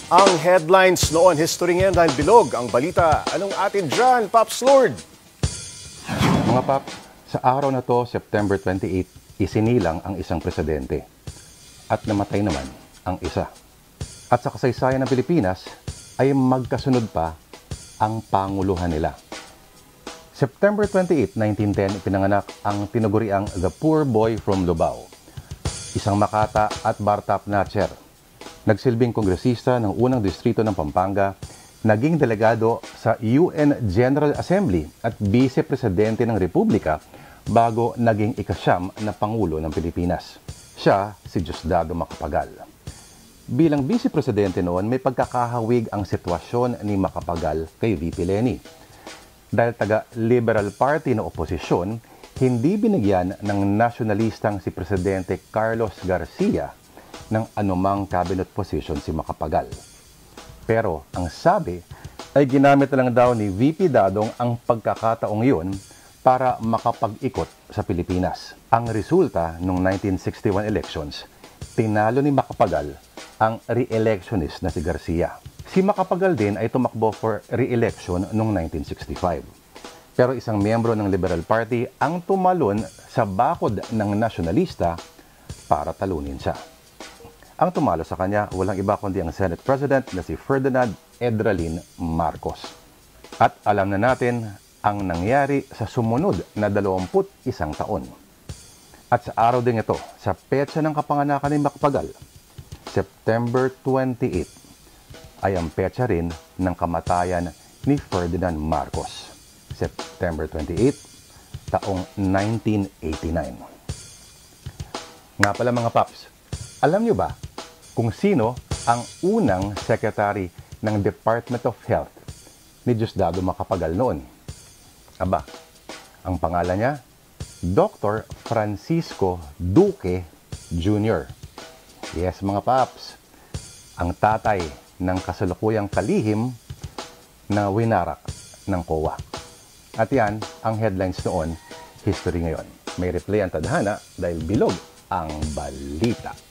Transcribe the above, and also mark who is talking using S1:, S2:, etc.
S1: Ang headlines noon, history ngayon dahil bilog ang balita. Anong atin dyan, Pops Lord?
S2: Mga Paps, sa araw na to, September 28, isinilang ang isang presidente. At namatay naman ang isa. At sa kasaysayan ng Pilipinas, ay magkasunod pa ang panguluhan nila. September 28, 1910, pinanganak ang tinuguriang The Poor Boy from Lubao. Isang makata at bar-top notcher. Nagsilbing kongresista ng unang distrito ng Pampanga, naging delegado sa UN General Assembly at vice-presidente ng Republika bago naging ikasyam na pangulo ng Pilipinas. Siya si Diosdado Macapagal. Bilang vice-presidente noon, may pagkakahawig ang sitwasyon ni Macapagal kay VP Leni. Dahil taga-Liberal Party na oposisyon, hindi binigyan ng nasyonalistang si Presidente Carlos Garcia ng anumang cabinet position si Macapagal. Pero ang sabi ay ginamit lang daw ni VP Dadong ang pagkakataong yun para makapag-ikot sa Pilipinas. Ang resulta ng 1961 elections, tinalo ni Macapagal ang re-electionist na si Garcia. Si Macapagal din ay tumakbo for re-election noong 1965. Pero isang miyembro ng Liberal Party ang tumalon sa bakod ng nasyonalista para talunin siya. Ang tumalo sa kanya, walang iba kundi ang Senate President na si Ferdinand Marcos. At alam na natin ang nangyari sa sumunod na 21 taon. At sa araw din ito, sa petsa ng kapanganakan ni Macapagal, September 28, ay ang petsa rin ng kamatayan ni Ferdinand Marcos. September 28, taong 1989. Nga pala mga Paps, alam nyo ba kung sino ang unang secretary ng Department of Health ni Diosdado Macapagal noon? Aba, ang pangalan niya, Dr. Francisco Duque Jr. Yes, mga Paps, ang tatay ng kasalukuyang kalihim na winarak ng COA. At yan ang headlines noon, history ngayon. May replay ang tadhana dahil bilog ang balita.